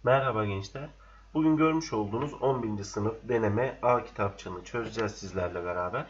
Merhaba gençler. Bugün görmüş olduğunuz 11. sınıf deneme A kitapçığını çözeceğiz sizlerle beraber.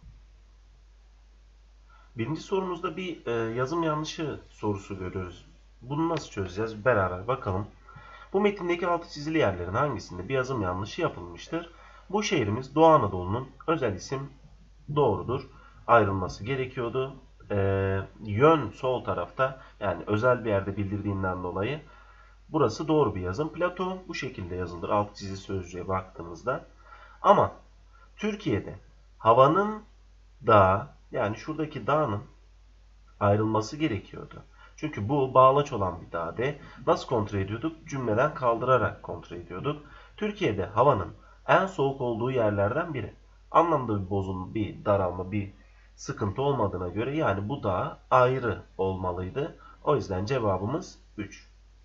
Birinci sorumuzda bir yazım yanlışı sorusu görüyoruz. Bunu nasıl çözeceğiz? Beraber bakalım. Bu metindeki altı çizili yerlerin hangisinde bir yazım yanlışı yapılmıştır? Bu şehrimiz Doğu Anadolu'nun özel isim doğrudur. Ayrılması gerekiyordu. Yön sol tarafta, yani özel bir yerde bildirdiğinden dolayı burası doğru bir yazım. Plato bu şekilde yazılır alt çizili sözcüğe baktığımızda. Ama Türkiye'de havanın da, yani şuradaki dağın ayrılması gerekiyordu. Çünkü bu bağlaç olan bir dağ de nasıl kontrol ediyorduk? Cümleden kaldırarak kontrol ediyorduk. Türkiye'de havanın en soğuk olduğu yerlerden biri. Anlamda bir bozulma, bir daralma, bir sıkıntı olmadığına göre yani bu dağ ayrı olmalıydı. O yüzden cevabımız 3.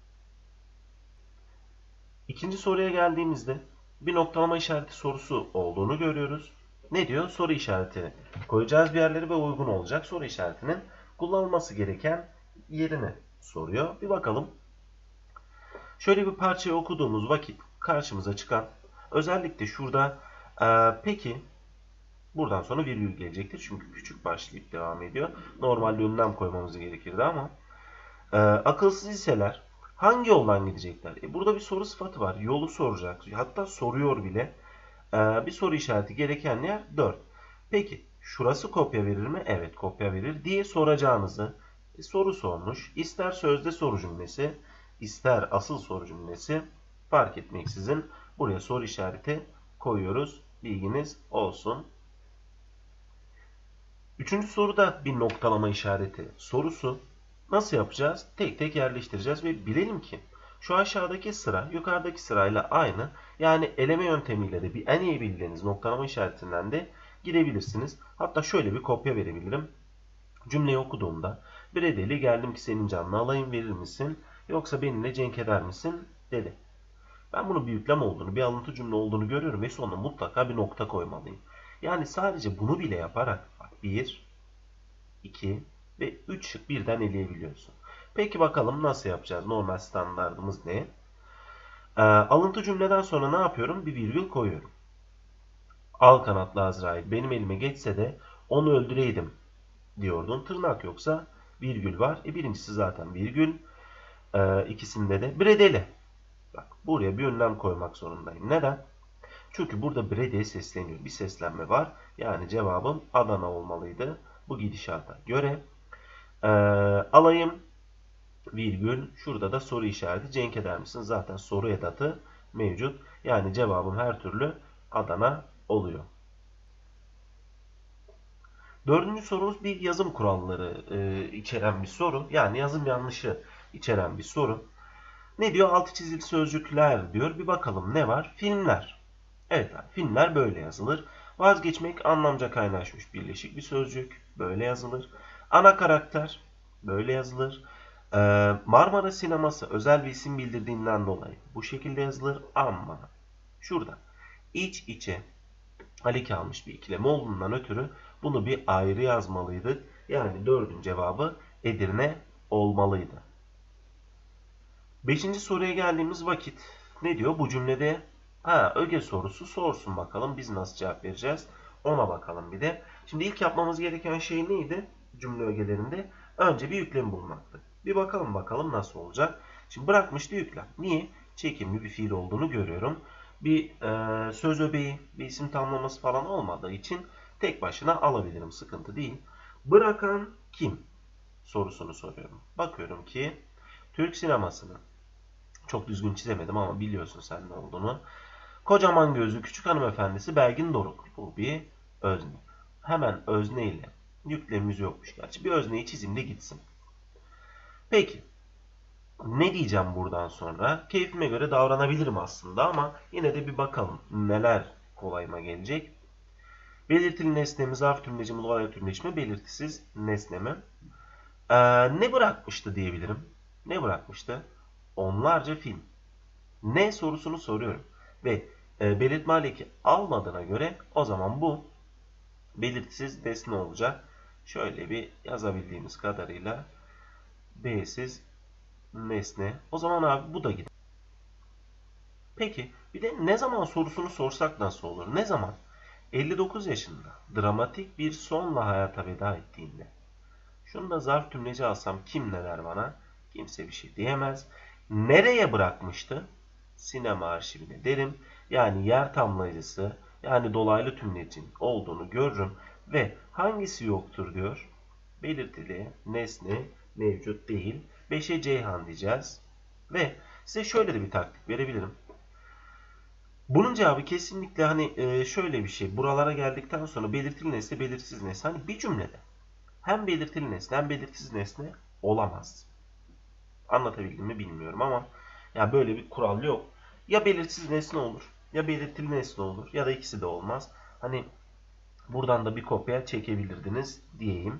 İkinci soruya geldiğimizde bir noktalama işareti sorusu olduğunu görüyoruz. Ne diyor? Soru işareti koyacağız bir yerleri ve uygun olacak soru işaretinin kullanılması gereken yerini soruyor. Bir bakalım. Şöyle bir parçayı okuduğumuz vakit karşımıza çıkan, özellikle şurada peki buradan sonra virgül gelecektir. Çünkü küçük başlayıp devam ediyor. Normalde ünlem koymamız gerekirdi ama akılsız iseler hangi yoldan gidecekler? Burada bir soru sıfatı var. Yolu soracak. Hatta soruyor bile. Bir soru işareti gereken yer 4. Peki şurası kopya verir mi? Evet, kopya verir diye soracağınızı soru sormuş. İster sözde soru cümlesi, ister asıl soru cümlesi fark etmeksizin buraya soru işareti koyuyoruz. Bilginiz olsun. Üçüncü soruda bir noktalama işareti sorusu. Nasıl yapacağız? Tek tek yerleştireceğiz ve bilelim ki şu aşağıdaki sıra yukarıdaki sırayla aynı. Yani eleme yöntemiyle de bir en iyi bildiğiniz noktalama işaretinden de gidebilirsiniz. Hatta şöyle bir kopya verebilirim. Cümleyi okuduğumda bir edeli geldim ki senin canını alayım verir misin? Yoksa benimle cenk eder misin? Dedi. Ben bunun bir yüklem olduğunu, bir alıntı cümle olduğunu görüyorum ve sonuna mutlaka bir nokta koymalıyım. Yani sadece bunu bile yaparak 1, 2 ve 3 şık birden eleyebiliyorsun. Peki bakalım nasıl yapacağız? Normal standartımız ne? Alıntı cümleden sonra ne yapıyorum? Bir virgül koyuyorum. Al kanatlı Azrail benim elime geçse de onu öldüreydim diyordun. Tırnak yoksa virgül var. Birincisi zaten virgül. İkisinde de bredeli. Bak buraya bir ünlem koymak zorundayım. Neden? Çünkü burada Brede'ye sesleniyor. Bir seslenme var. Yani cevabım Adana olmalıydı. Bu gidişata göre. Alayım virgül. Şurada da soru işareti. Cenk eder misin? Zaten soru edatı mevcut. Yani cevabım her türlü Adana oluyor. Dördüncü sorumuz bir yazım kuralları içeren bir soru. Yani yazım yanlışı içeren bir soru. Ne diyor? Altı çizili sözcükler diyor. Bir bakalım ne var? Filmler. Evet, filmler böyle yazılır. Vazgeçmek anlamca kaynaşmış birleşik bir sözcük. Böyle yazılır. Ana karakter böyle yazılır. Marmara Sineması özel bir isim bildirdiğinden dolayı bu şekilde yazılır. Ama şurada iç içe alik almış bir ikilem olduğundan ötürü bunu bir ayrı yazmalıydık. Yani dördün cevabı Edirne olmalıydı. Beşinci soruya geldiğimiz vakit ne diyor? Bu cümlede öge sorusu sorsun bakalım. Biz nasıl cevap vereceğiz? Ona bakalım bir de. Şimdi ilk yapmamız gereken şey neydi? Cümle ögelerinde önce bir yüklemi bulmaktı. Bir bakalım nasıl olacak. Şimdi bırakmıştı yüklem. Niye? Çekimli bir fiil olduğunu görüyorum. Bir söz öbeği, bir isim tamlaması falan olmadığı için tek başına alabilirim. Sıkıntı değil. Bırakan kim? Sorusunu soruyorum. Bakıyorum ki Türk sinemasının, çok düzgün çizemedim ama biliyorsun sen ne olduğunu. Kocaman gözlü küçük hanımefendisi Belgin Doruk. Bu bir özne. Hemen özne ile yüklemimiz yokmuş gerçi. Bir özneyi çizeyim de gitsin. Peki. Ne diyeceğim buradan sonra? Keyfime göre davranabilirim aslında ama yine de bir bakalım neler kolayıma gelecek. Belirtili nesnemiz zarf tümleci mi, olay tümleci mi? Belirtisiz nesne mi? Ne bırakmıştı diyebilirim. Ne bırakmıştı? Onlarca film. Ne sorusunu soruyorum. Ve belirtme haleki almadığına göre o zaman bu belirtisiz nesne olacak. Şöyle bir yazabildiğimiz kadarıyla B'siz nesne. O zaman abi bu da gider. Peki bir de ne zaman sorusunu sorsak nasıl olur? Ne zaman? 59 yaşında dramatik bir sonla hayata veda ettiğinde. Şunu da zarf tümleci alsam kim ne der bana? Kimse bir şey diyemez. Nereye bırakmıştı? Sinema arşivine derim. Yani yer tamlayıcısı, yani dolaylı tümlecin olduğunu görürüm. Ve hangisi yoktur diyor. Belirtili nesne mevcut değil. 5'e Ceyhan diyeceğiz. Ve size şöyle de bir taktik verebilirim. Bunun cevabı kesinlikle hani şöyle bir şey. Buralara geldikten sonra belirtili nesne, belirsiz nesne. Hani bir cümlede hem belirtili nesne hem belirsiz nesne olamaz. Anlatabildim mi bilmiyorum ama ya böyle bir kural yok. Ya belirsiz nesne olur, ya belirtili nesne olur, ya da ikisi de olmaz. Hani buradan da bir kopya çekebilirdiniz diyeyim.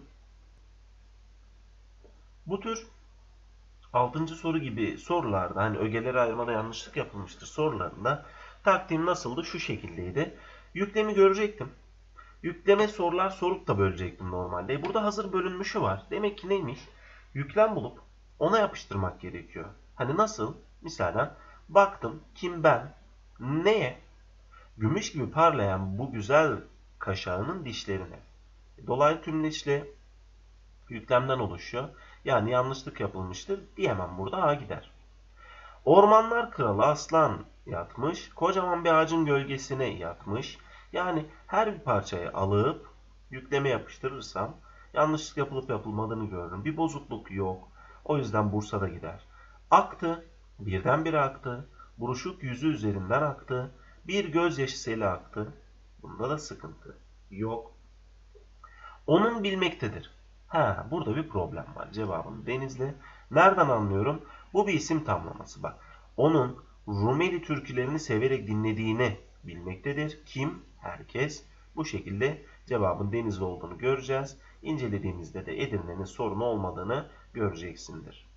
Bu tür 6. soru gibi sorularda hani ögeleri ayırmada yanlışlık yapılmıştır sorularında taktiğim nasıldı? Şu şekildeydi. Yüklemi görecektim. Yükleme sorular sorup da bölecektim normalde. Burada hazır bölünmüşü var. Demek ki neymiş? Yüklem bulup ona yapıştırmak gerekiyor. Hani nasıl? Mesela baktım kim ben neye? Gümüş gibi parlayan bu güzel kaşağının dişlerine. Dolaylı tümleçli yüklemden oluşuyor. Yani yanlışlık yapılmıştır diyemem burada A gider. Ormanlar kralı aslan yatmış. Kocaman bir ağacın gölgesine yatmış. Yani her bir parçayı alıp yükleme yapıştırırsam yanlışlık yapılıp yapılmadığını görürüm. Bir bozukluk yok. O yüzden Bursa'da gider. Aktı. Birdenbire aktı. Buruşuk yüzü üzerinden aktı. Bir gözyaşı seli aktı. Bunda da sıkıntı yok. Onun bilmektedir. Ha, burada bir problem var. Cevabım Denizli. Nereden anlıyorum? Bu bir isim tamlaması. Bak, onun Rumeli türkülerini severek dinlediğini bilmektedir. Kim? Herkes. Bu şekilde cevabın Denizli olduğunu göreceğiz. İncelediğimizde de Edirne'nin sorunu olmadığını göreceksindir.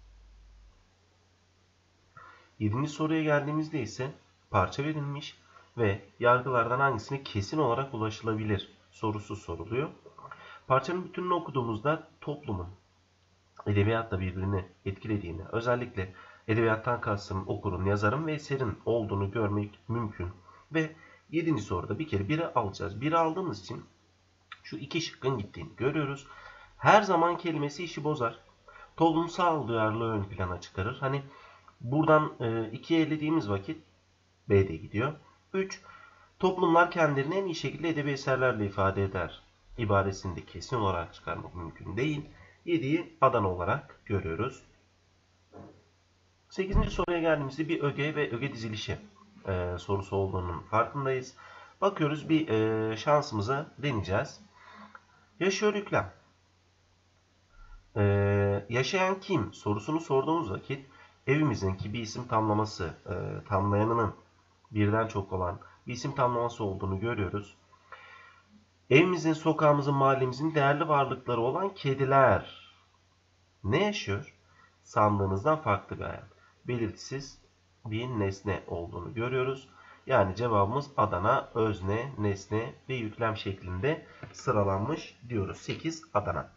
7. soruya geldiğimizde ise parça verilmiş ve yargılardan hangisine kesin olarak ulaşılabilir sorusu soruluyor. Parçanın bütününü okuduğumuzda toplumun edebiyatla birbirini etkilediğini, özellikle edebiyattan kastım okurun, yazarın ve eserin olduğunu görmek mümkün. Ve 7. soruda bir kere 1'i alacağız. 1'i aldığımız için şu iki şıkkın gittiğini görüyoruz. Her zaman kelimesi işi bozar. Toplumsal duyarlılığı ön plana çıkarır. Hani buradan 2'ye elediğimiz vakit B'de gidiyor. 3. Toplumlar kendilerini en iyi şekilde edebi eserlerle ifade eder ibaresini de kesin olarak çıkarmak mümkün değil. 7'yi Adana olarak görüyoruz. 8. soruya geldiğimizde bir öge ve öge dizilişi sorusu olduğunun farkındayız. Bakıyoruz bir şansımızı deneyeceğiz. Yaşıyor yüklem. Yaşayan kim sorusunu sorduğumuz vakit evimizinki bir isim tamlaması, tamlayanının birden çok olan bir isim tamlaması olduğunu görüyoruz. Evimizin, sokağımızın, mahallemizin değerli varlıkları olan kediler ne yaşıyor? Sandığınızdan farklı bir hayat. Belirtisiz bir nesne olduğunu görüyoruz. Yani cevabımız Adana, özne, nesne ve yüklem şeklinde sıralanmış diyoruz. 8 Adana.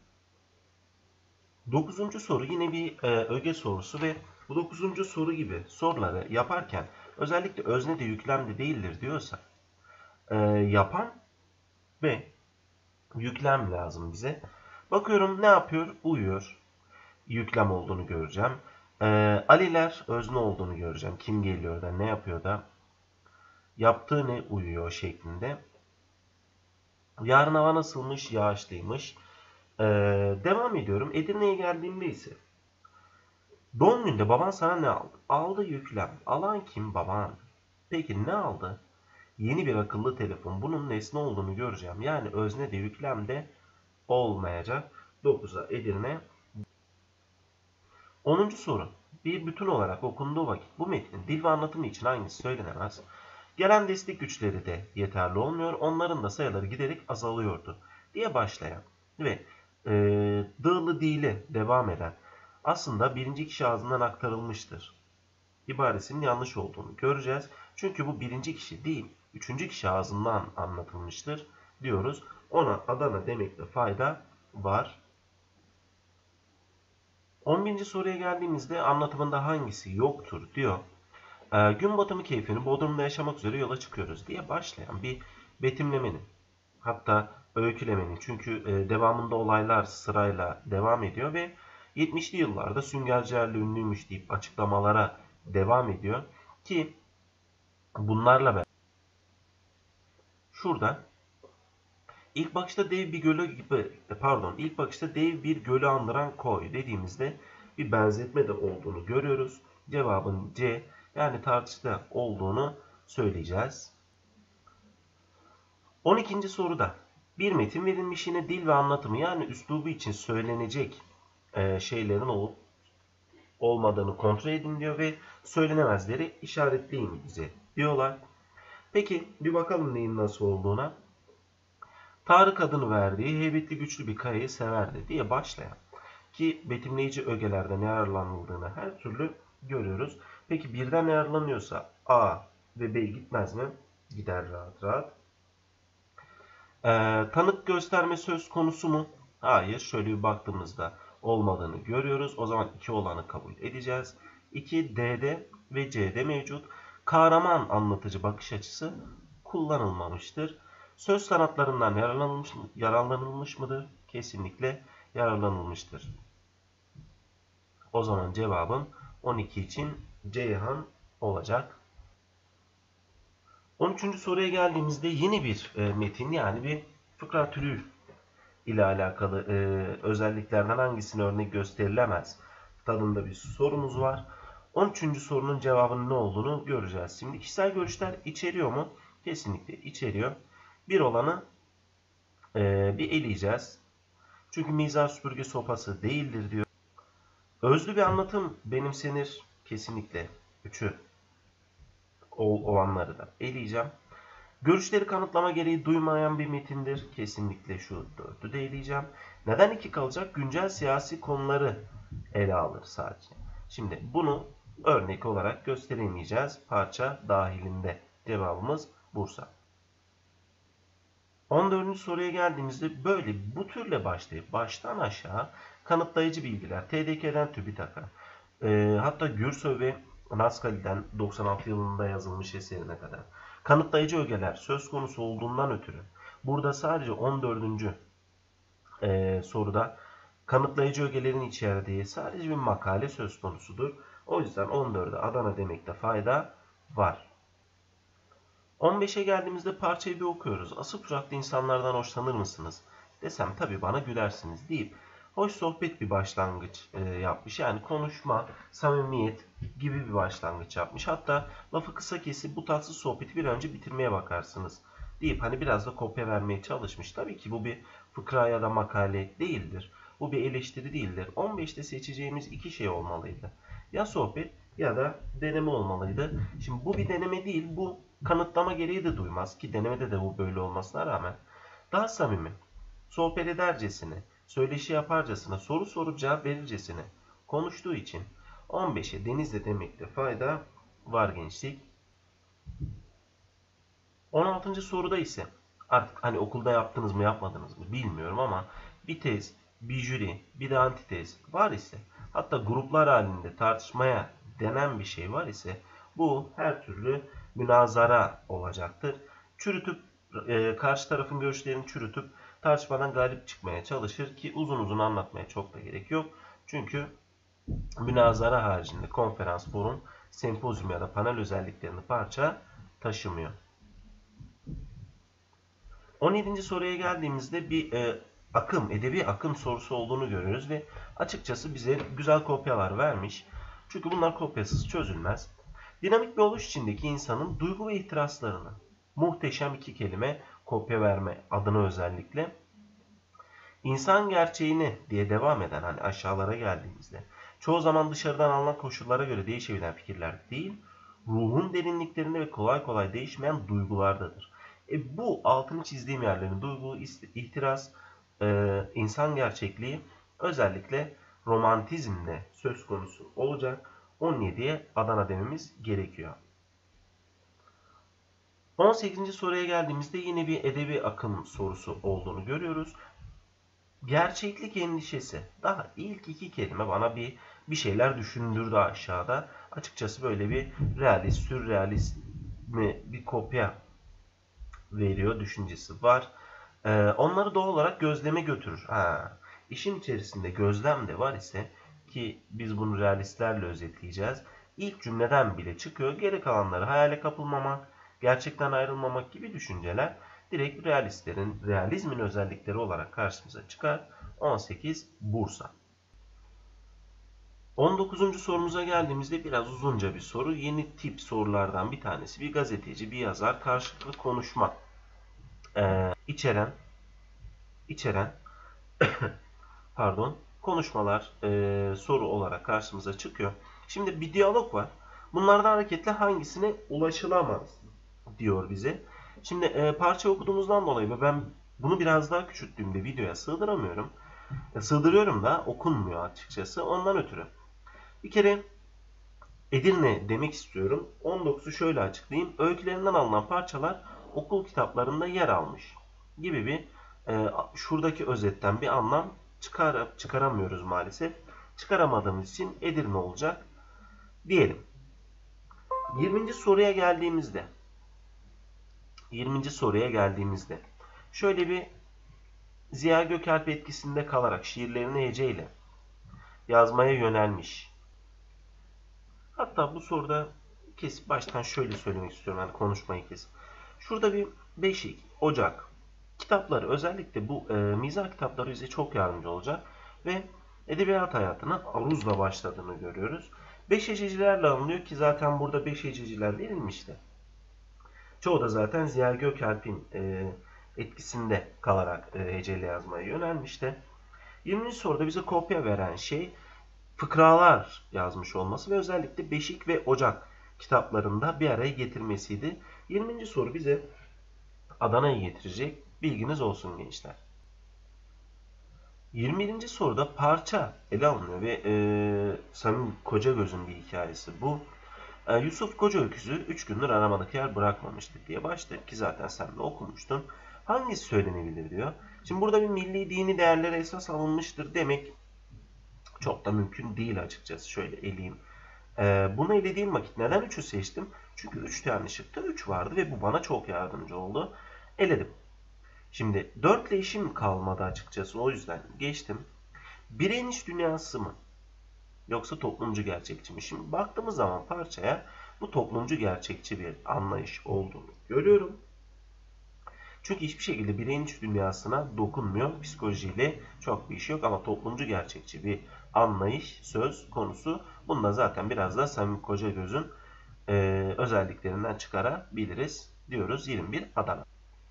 9. soru yine bir öge sorusu ve bu 9. soru gibi soruları yaparken özellikle özne de yüklem de değildir diyorsa yapan ve yüklem lazım bize. Bakıyorum ne yapıyor? Uyuyor. Yüklem olduğunu göreceğim. Aliler özne olduğunu göreceğim. Kim geliyor da ne yapıyor da yaptığı ne uyuyor şeklinde. Yarın hava nasılmış? Yağışlıymış. Devam ediyorum. Edirne'ye geldiğimde ise doğum gününde baban sana ne aldı? Aldı yüklem. Alan kim? Baban. Peki ne aldı? Yeni bir akıllı telefon. Bunun nesne olduğunu göreceğim. Yani özne de yüklem de olmayacak. 9'a Edirne. 10. soru. Bir bütün olarak okunduğu vakit bu metnin dil ve anlatımı için hangisi söylenemez? Gelen destek güçleri de yeterli olmuyor. Onların da sayıları giderek azalıyordu diye başlayan ve dığlı dili devam eden aslında birinci kişi ağzından aktarılmıştır ibaresinin yanlış olduğunu göreceğiz. Çünkü bu birinci kişi değil, üçüncü kişi ağzından anlatılmıştır diyoruz. Ona Adana demekte fayda var. 11. soruya geldiğimizde anlatımında hangisi yoktur diyor. Gün batımı keyfini Bodrum'da yaşamak üzere yola çıkıyoruz diye başlayan bir betimlemenin, hatta öykülemenin, çünkü devamında olaylar sırayla devam ediyor ve 70'li yıllarda süngercilerle ünlüymüş deyip açıklamalara devam ediyor ki bunlarla beraber şurada ilk bakışta dev bir gölü gibi, ilk bakışta dev bir gölü andıran koy dediğimizde bir benzetme de olduğunu görüyoruz. Cevabın C, yani tartışta olduğunu söyleyeceğiz. 12. soruda bir metin verilmiş, yine dil ve anlatımı yani üslubu için söylenecek şeylerin olup olmadığını kontrol edin diyor ve söylenemezleri işaretleyin bize diyorlar. Peki bir bakalım neyin nasıl olduğuna. Tarık adını verdiği heybetli güçlü bir kayayı severdi diye başlayan ki betimleyici ögelerden yararlanıldığını her türlü görüyoruz. Peki birden yararlanıyorsa A ve B gitmez mi? Gider rahat rahat. Tanık gösterme söz konusu mu? Hayır. Şöyle bir baktığımızda olmadığını görüyoruz. O zaman 2 olanı kabul edeceğiz. 2 D'de ve C'de mevcut. Kahraman anlatıcı bakış açısı kullanılmamıştır. Söz sanatlarından yararlanılmış mıdır? Kesinlikle yararlanılmıştır. O zaman cevabım 12 için Ceyhan olacak. 13. soruya geldiğimizde yeni bir metin, yani bir fıkra türü ile alakalı özelliklerden hangisine örnek gösterilemez tadında bir sorumuz var. 13. sorunun cevabının ne olduğunu göreceğiz. Şimdi kişisel görüşler içeriyor mu? Kesinlikle içeriyor. Bir olanı bir eleyeceğiz. Çünkü mizah süpürge sopası değildir diyor. Özlü bir anlatım benimsenir. Kesinlikle 3'ü olanları da eleyeceğim. Görüşleri kanıtlama gereği duymayan bir metindir. Kesinlikle şu 4'ü de eleyeceğim. Neden 2 kalacak? Güncel siyasi konuları ele alır sadece. Şimdi bunu örnek olarak gösteremeyeceğiz. Parça dahilinde. Cevabımız Bursa. 14. soruya geldiğimizde böyle bu türle başlayıp baştan aşağı kanıtlayıcı bilgiler TDK'den TÜBİTAK'a, hatta Gürsoy ve Naskali'den 96 yılında yazılmış eserine kadar kanıtlayıcı ögeler söz konusu olduğundan ötürü burada sadece 14. Soruda kanıtlayıcı ögelerin içerdiği sadece bir makale söz konusudur. O yüzden 14'e Adana demekte fayda var. 15'e geldiğimizde parçayı bir okuyoruz. Asık suratlı insanlardan hoşlanır mısınız? Desem tabii bana gülersiniz deyip hoş sohbet bir başlangıç yapmış. Yani konuşma, samimiyet gibi bir başlangıç yapmış. Hatta lafı kısa kesip bu tatsız sohbeti bir önce bitirmeye bakarsınız deyip hani biraz da kopya vermeye çalışmış. Tabii ki bu bir fıkra ya da makale değildir. Bu bir eleştiri değildir. 15'te seçeceğimiz 2 şey olmalıydı. Ya sohbet ya da deneme olmalıydı. Şimdi bu bir deneme değil, bu kanıtlama gereği de duymaz ki denemede de bu böyle olmasına rağmen daha samimi, sohbet edercesine, söyleşi yaparcasına, soru sorup cevap verircesine konuştuğu için 15'e Denizli demekte fayda var gençlik. 16. soruda ise artık hani okulda yaptınız mı yapmadınız mı bilmiyorum ama bir tez, bir jüri, bir de antitez var ise, hatta gruplar halinde tartışmaya denen bir şey var ise bu her türlü münazara olacaktır. Çürütüp karşı tarafın görüşlerini çürütüp tartışmadan galip çıkmaya çalışır ki uzun uzun anlatmaya çok da gerek yok. Çünkü münazara haricinde konferans, forum, sempozyum ya da panel özelliklerini parça taşımıyor. 17. soruya geldiğimizde bir edebi akım sorusu olduğunu görüyoruz ve açıkçası bize güzel kopyalar vermiş. Çünkü bunlar kopyasız çözülmez. Dinamik bir oluş içindeki insanın duygu ve ihtiraslarını muhteşem 2 kelime kopya verme adına özellikle insan gerçeğini diye devam eden hani aşağılara geldiğimizde çoğu zaman dışarıdan alınan koşullara göre değişebilen fikirler değil, ruhun derinliklerinde ve kolay kolay değişmeyen duygulardadır. Bu altını çizdiğim yerlerin duygu, ihtiras, insan gerçekliği özellikle romantizmde söz konusu olacak. 17'ye Adana dememiz gerekiyor. 18. soruya geldiğimizde yine bir edebi akım sorusu olduğunu görüyoruz. Gerçeklik endişesi. Daha ilk 2 kelime bana bir şeyler düşündürdü aşağıda. Açıkçası böyle bir realist, sürrealist mi bir kopya veriyor düşüncesi var. Onları doğal olarak gözleme götürür. İşin içerisinde gözlem de var ise ki biz bunu realistlerle özetleyeceğiz. İlk cümleden bile çıkıyor. Geri kalanları hayale kapılmamak, gerçekten ayrılmamak gibi düşünceler direkt realistlerin, realizmin özellikleri olarak karşımıza çıkar. 18 Bursa. 19. sorumuza geldiğimizde biraz uzunca bir soru. Yeni tip sorulardan bir tanesi. Bir gazeteci, bir yazar karşılıklı konuşma içeren pardon konuşmalar soru olarak karşımıza çıkıyor. Şimdi bir diyalog var. Bunlardan hareketle hangisine ulaşılamaz diyor bize. Şimdi parça okuduğumuzdan dolayı ve ben bunu biraz daha küçülttüğümde videoya sığdıramıyorum. Sığdırıyorum da okunmuyor açıkçası. Ondan ötürü. Bir kere Edirne demek istiyorum. 19'u şöyle açıklayayım. Öykülerinden alınan parçalar okul kitaplarında yer almış gibi bir şuradaki özetten bir anlam çıkaramıyoruz maalesef. Çıkaramadığımız için Edirne olacak diyelim. 20. soruya geldiğimizde 20. soruya geldiğimizde şöyle bir Ziya Gökalp etkisinde kalarak şiirlerini heceyle yazmaya yönelmiş. Hatta bu soruda kesip baştan şöyle söylemek istiyorum. Yani konuşmayı kesip. Şurada bir Beşik, Ocak kitapları özellikle bu mizah kitapları bize çok yardımcı olacak. Ve edebiyat hayatına aruzla başladığını görüyoruz. Beş hececilerle alınıyor ki zaten burada beş hececiler verilmişti. Çoğu da zaten Ziya Gökalp'in etkisinde kalarak heceyle yazmaya yönelmişti. 20. soruda bize kopya veren şey fıkralar yazmış olması ve özellikle Beşik ve Ocak kitaplarında bir araya getirmesiydi. 20. soru bize Adana'yı getirecek. Bilginiz olsun gençler. 21. soruda parça ele alınıyor ve Samim Kocagöz'ün bir hikayesi bu. Yusuf Koca öküzü 3 gündür aramadık yer bırakmamıştık diye başladık ki zaten sen de okumuştun. Hangisi söylenebilir diyor. Şimdi burada bir milli dini değerlere esas alınmıştır demek çok da mümkün değil açıkçası. Şöyle eleyeyim. Bunu elediğim vakit neden 3'ü seçtim? Çünkü 3 tane şıkta 3 vardı ve bu bana çok yardımcı oldu. Eledim. Şimdi 4 ile işim kalmadı açıkçası. O yüzden geçtim. Bireyin iç dünyası mı? Yoksa toplumcu gerçekçi mi? Şimdi baktığımız zaman parçaya bu toplumcu gerçekçi bir anlayış olduğunu görüyorum. Çünkü hiçbir şekilde bireyin iç dünyasına dokunmuyor. Psikolojiyle çok bir iş yok ama toplumcu gerçekçi bir anlayış söz konusu. Bunu da zaten biraz da Samim Kocagöz'ün özelliklerinden çıkarabiliriz diyoruz. 21 Adana.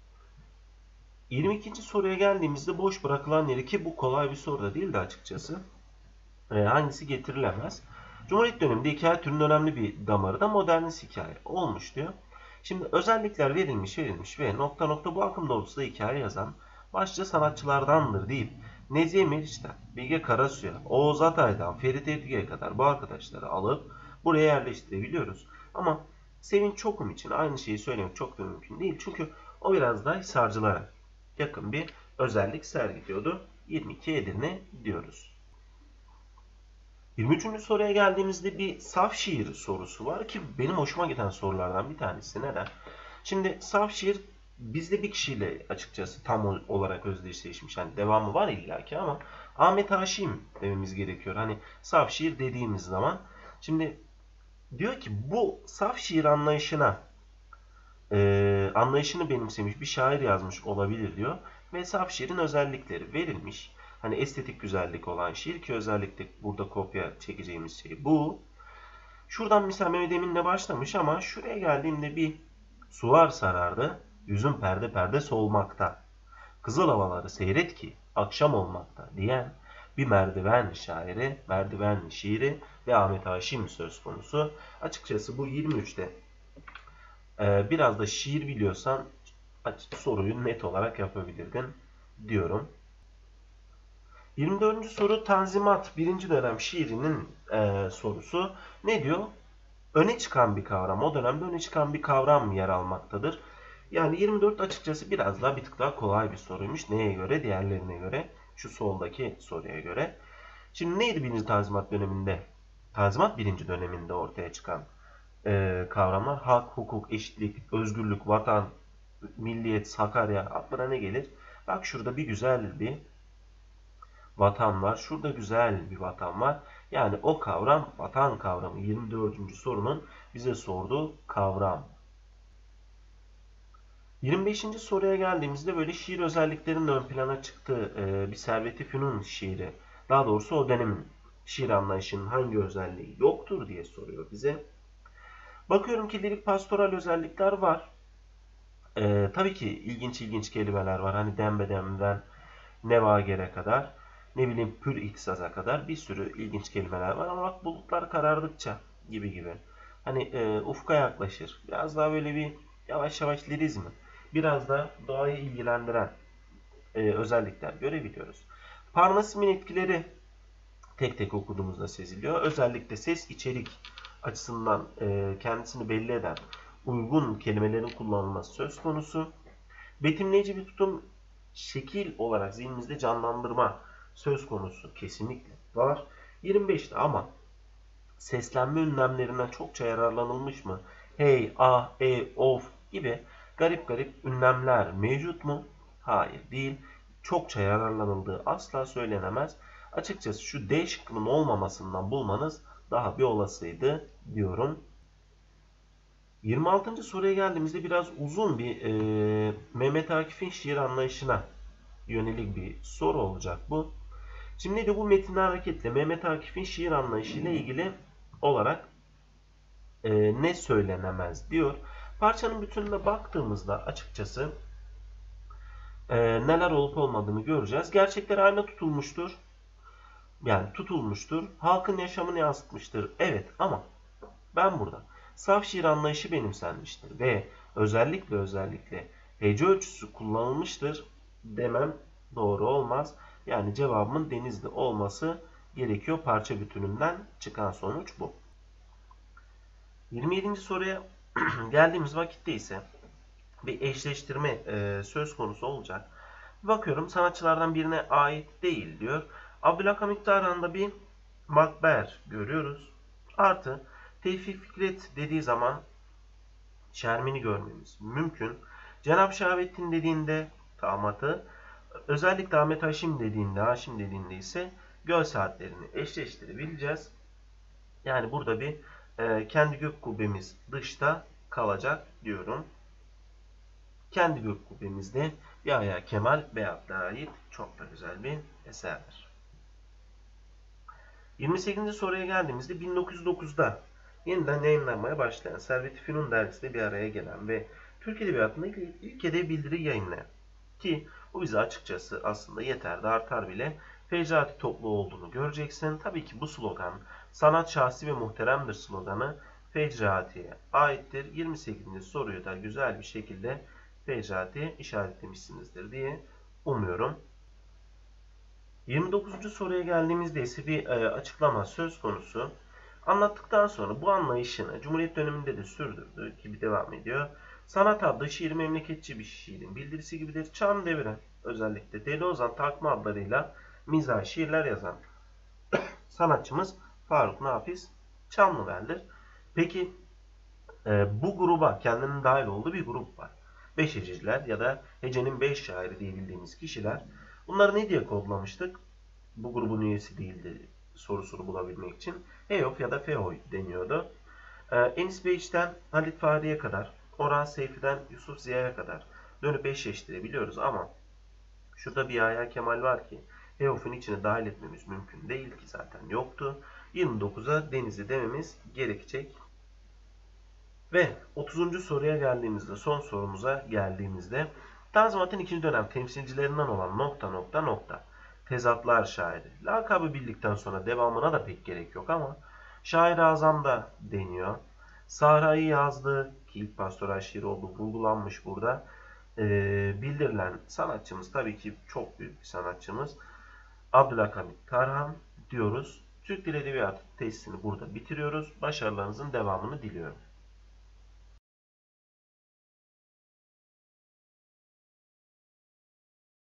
22. soruya geldiğimizde boş bırakılan yeri ki bu kolay bir soru da değil de açıkçası. Hangisi getirilemez? Cumhuriyet döneminde hikaye türünün önemli bir damarı da modernist hikaye olmuş diyor. Şimdi özellikler verilmiş ve nokta nokta bu akım doğrultusunda hikaye yazan başlıca sanatçılardandır deyip Nezihe Meriç'ten, Bilge Karasu'ya, Oğuz Atay'dan Ferit Evdige'ye kadar bu arkadaşları alıp buraya yerleştirebiliyoruz. Ama Sevinç Çokum için aynı şeyi söylemek çok da mümkün değil. Çünkü o biraz daha Hisarcılara yakın bir özellik sergiliyordu. 22 Edirne diyoruz. 23. soruya geldiğimizde bir saf şiir sorusu var ki benim hoşuma giden sorulardan bir tanesi. Neden? Şimdi saf şiir bizde bir kişiyle açıkçası tam olarak özdeşleşmiş. Yani devamı var illaki ama Ahmet Haşim dememiz gerekiyor. Hani saf şiir dediğimiz zaman. Şimdi diyor ki bu saf şiir anlayışını benimsemiş bir şair yazmış olabilir diyor. Ve saf şiirin özellikleri verilmiş. Hani estetik güzellik olan şiir ki özellikle burada kopya çekeceğimiz şey bu. Şuradan mesela Mehmet Emin'le başlamış ama şuraya geldiğimde bir sular sarardı. Yüzüm perde perde solmakta. Kızıl havaları seyret ki akşam olmakta diyen bir merdiven şairi, merdiven şiiri ve Ahmet Haşim söz konusu. Açıkçası bu 23'te biraz da şiir biliyorsan soruyu net olarak yapabilirdin diyorum. 24. soru Tanzimat 1. dönem şiirinin sorusu. Ne diyor? Öne çıkan bir kavram. O dönemde öne çıkan bir kavram yer almaktadır. Yani 24 açıkçası biraz daha bir tık daha kolay bir soruymuş. Neye göre? Diğerlerine göre. Şu soldaki soruya göre. Şimdi neydi 1. Tanzimat döneminde Tanzimat birinci döneminde ortaya çıkan kavramlar. Hak, hukuk, eşitlik, özgürlük, vatan, milliyet, Sakarya, aklına ne gelir? Bak şurada bir güzel bir vatan var. Şurada güzel bir vatan var. Yani o kavram vatan kavramı. 24. sorunun bize sorduğu kavram. 25. soruya geldiğimizde böyle şiir özelliklerinin ön plana çıktığı bir Servet-i Fünun şiiri. Daha doğrusu o dönemin şiir anlayışının hangi özelliği yoktur diye soruyor bize. Bakıyorum ki lirik pastoral özellikler var. Tabii ki ilginç kelimeler var. Hani dembedemden Nevager'e kadar, ne bileyim pür ihtisaza kadar bir sürü ilginç kelimeler var. Ama bak bulutlar karardıkça gibi. Hani ufka yaklaşır. Biraz daha böyle bir yavaş yavaş lirizmi. Biraz da doğayı ilgilendiren özellikler görebiliyoruz. Parnassus'un etkileri tek tek okuduğumuzda seziliyor. Özellikle ses içerik açısından kendisini belli eden uygun kelimelerin kullanılması söz konusu. Betimleyici bir tutum, şekil olarak zihnimizde canlandırma söz konusu kesinlikle var. 25'te ama seslenme ünlemlerinden çokça yararlanılmış mı? Hey, ah, of gibi garip ünlemler mevcut mu? Hayır, değil. Çokça yararlanıldığı asla söylenemez. Açıkçası şu D şıkkının olmamasından bulmanız daha bir olasıydı diyorum. 26. soruya geldiğimizde biraz uzun bir Mehmet Akif'in şiir anlayışına yönelik bir soru olacak bu. Şimdi de bu metinden hareketle Mehmet Akif'in şiir anlayışıyla ilgili olarak ne söylenemez diyor. Parçanın bütününe baktığımızda açıkçası neler olup olmadığını göreceğiz. Gerçekler ayna tutulmuştur. Yani tutulmuştur. Halkın yaşamını yansıtmıştır. Evet ama ben burada saf şiir anlayışı benimsenmiştir ve özellikle hece ölçüsü kullanılmıştır demem doğru olmaz. Yani cevabımın Denizli olması gerekiyor. Parça bütününden çıkan sonuç bu. 27. soruya geldiğimiz vakitte ise bir eşleştirme söz konusu olacak. Bakıyorum sanatçılardan birine ait değil diyor. Abdülhamit Tarhan'da bir makber görüyoruz. Artı Tevfik Fikret dediği zaman Şermin'i görmemiz mümkün. Cenab-ı Şahabettin dediğinde Tamat'ı, özellikle Ahmet Haşim dediğinde ise göl saatlerini eşleştirebileceğiz. Yani burada bir kendi gök kubbemiz dışta kalacak diyorum. Kendi gök kubbemizde Yahya Kemal Beyatlı'ya ait çok da güzel bir eserdir. 28. soruya geldiğimizde 1909'da yeniden yayınlanmaya başlayan Servet-i Fünun dergisinde bir araya gelen ve Türk Edebiyatı'nda ilk edebi bildiri yayınlayan ki bu bize açıkçası aslında yeter de artar bile Fecrati topluluğu olduğunu göreceksin. Tabii ki bu slogan sanat şahsi ve muhteremdir sloganı Fecrati'ye aittir. 28. soruyu da güzel bir şekilde Fecrati'ye işaretlemişsinizdir diye umuyorum. 29. soruya geldiğimizde ise bir açıklama söz konusu. Anlattıktan sonra bu anlayışını Cumhuriyet döneminde de sürdürdü gibi devam ediyor. Sanat adlı şiir memleketçi bir şiirin bildirisi gibidir. Çağını deviren özellikle Deli Ozan takma adlarıyla mizah şiirler yazan sanatçımız Faruk Nafiz Çamlıbel'dir. Peki bu gruba kendinin dahil olduğu bir grup var. Beşeciler ya da hecenin beş şairi diye bildiğimiz kişiler. Bunları ne diye kodlamıştık? Bu grubun üyesi değildi sorusunu bulabilmek için. Heyof ya da Fehoy deniyordu. Enis Beyç'ten Halit Fahri'ye kadar, Orhan Seyfi'den Yusuf Ziya'ya kadar dönüp eşleştirebiliyoruz ama şurada bir Yahya Kemal var ki Heyof'un içine dahil etmemiz mümkün değil ki zaten yoktu. 29'a Denizli dememiz gerekecek. Ve 30. soruya geldiğimizde, son sorumuza geldiğimizde Tanzimat'ın ikinci dönem temsilcilerinden olan nokta tezatlar şairi. Lakabı bildikten sonra devamına da pek gerek yok ama Şair-i Azam da deniyor. Sahra'yı yazdı ki ilk pastoral şiir olduğu vurgulanmış burada. Bildirilen sanatçımız tabii ki çok büyük bir sanatçımız. Abdülhamit Tarhan diyoruz. Türk Dil Edebiyatı testini burada bitiriyoruz. Başarılarınızın devamını diliyorum.